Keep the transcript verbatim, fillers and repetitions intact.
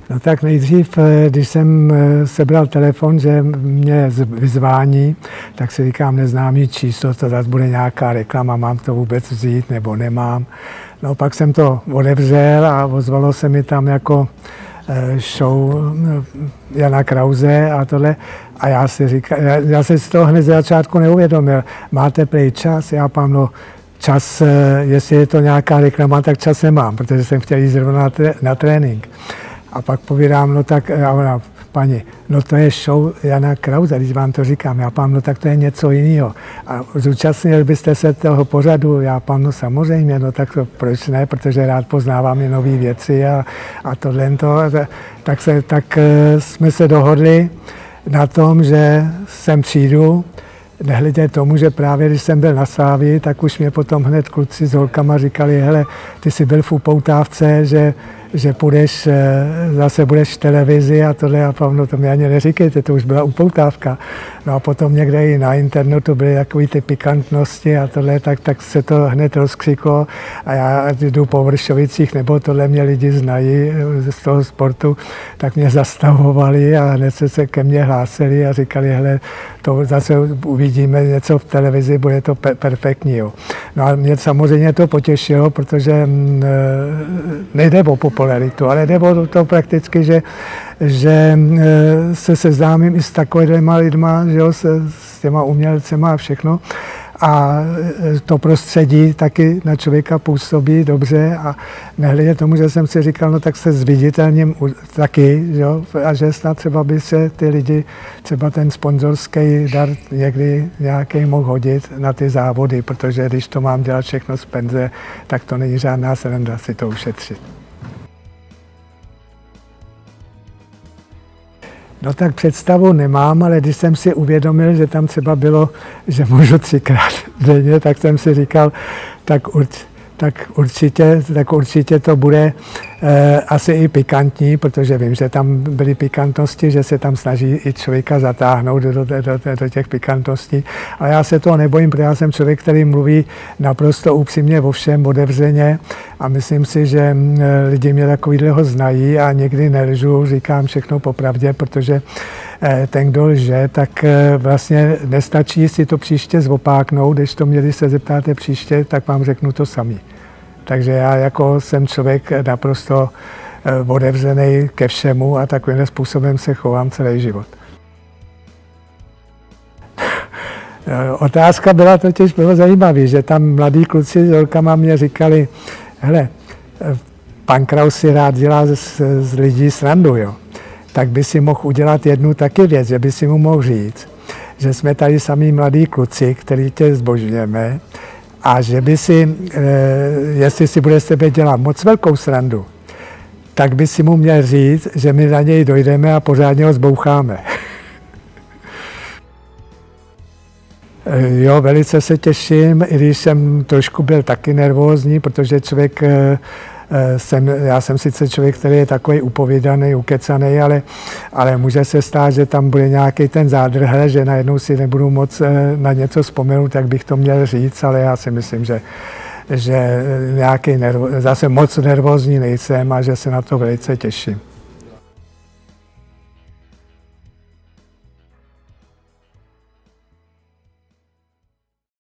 No tak nejdřív, když jsem sebral telefon, že mě vyzvání, tak si říkám, neznámý číslo, to zase bude nějaká reklama, mám to vůbec vzít nebo nemám. No pak jsem to otevřel a ozvalo se mi tam jako show Jana Krause a tohle. A já si říkám, já, já jsem si to hned z začátku neuvědomil. Máte prej čas? Já pám, no čas, jestli je to nějaká reklama, tak čas nemám, protože jsem chtěl jít zrovna na, tré, na trénink. A pak povídám, no tak, a ona, paní, no to je show Jana Krause, když vám to říkám, já pám, no tak to je něco jiného. A zúčastnili byste se toho pořadu, já pám, no samozřejmě, no tak to proč ne, protože rád poznávám i nové věci a, a tohle to. Tak, se, tak jsme se dohodli na tom, že sem přijdu, nehledě tomu, že právě když jsem byl na Slávii, tak už mě potom hned kluci s holkama říkali, hele, ty jsi byl v upoutávce, že že půjdeš, zase budeš v televizi a tohle, a no to mi ani neříkejte, to už byla upoutávka. No a potom někde i na internetu byly takové ty pikantnosti a tohle, tak, tak se to hned rozkřiklo a já jdu po Vršovicích, nebo tohle mě lidi znají z toho sportu, tak mě zastavovali a hned se, se ke mně hlásili a říkali, hele, to zase uvidíme něco v televizi, bude to pe- perfektní. Jo. No a mě samozřejmě to potěšilo, protože nejde o popularitu, ale jde o to prakticky, že, že se seznámím i s takovýma lidma, že jo, s, s těma umělcema a všechno. A to prostředí taky na člověka působí dobře a nehledě tomu, že jsem si říkal, no tak se zviditelním taky, jo, a že snad třeba by se ty lidi, třeba ten sponzorský dar někdy nějaký mohl hodit na ty závody, protože když to mám dělat všechno z penze, tak to není žádná sranda si to ušetřit. No tak představu nemám, ale když jsem si uvědomil, že tam třeba bylo, že můžu třikrát denně, tak jsem si říkal, tak, urč, tak, určitě, tak určitě to bude eh, asi i pikantní, protože vím, že tam byly pikantnosti, že se tam snaží i člověka zatáhnout do, do, do, do těch pikantností. Ale já se toho nebojím, protože já jsem člověk, který mluví naprosto upřímně o všem, otevřeně a myslím si, že lidi mě takovýhleho znají a někdy nelžu, říkám všechno popravdě, protože ten, kdo lže, tak vlastně nestačí si to příště zopáknout, když to mě, když se zeptáte příště, tak vám řeknu to samý. Takže já jako jsem člověk naprosto otevřený ke všemu a takovým způsobem se chovám celý život. Otázka byla totiž bylo zajímavý, že tam mladí kluci s holkama mě říkali, hele, pan Kraus si rád dělá z, z lidí srandu, jo. Tak by si mohl udělat jednu taky věc, že by si mu mohl říct, že jsme tady samý mladí kluci, který tě zbožňujeme a že by si, e, jestli si bude z tebe dělat moc velkou srandu, tak by si mu měl říct, že my na něj dojdeme a pořádně ho zboucháme. Jo, velice se těším, i když jsem trošku byl taky nervózní, protože člověk, jsem, já jsem sice člověk, který je takový upovídaný, ukecaný, ale, ale může se stát, že tam bude nějaký ten zádrhel, že najednou si nebudu moc na něco vzpomenout, tak bych to měl říct, ale já si myslím, že, že nějaký nervo, zase moc nervózní nejsem a že se na to velice těším.